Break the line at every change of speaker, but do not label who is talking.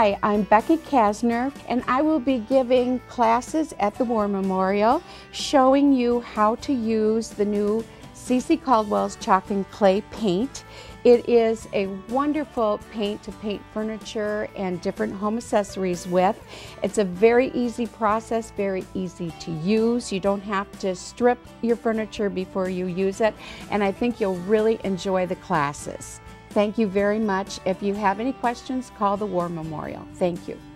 Hi, I'm Becky Kassner, and I will be giving classes at the War Memorial showing you how to use the new C.C. Caldwell's Chalk and Clay paint. It is a wonderful paint to paint furniture and different home accessories with. It's a very easy process, very easy to use. You don't have to strip your furniture before you use it, and I think you'll really enjoy the classes. Thank you very much. If you have any questions, call the War Memorial. Thank you.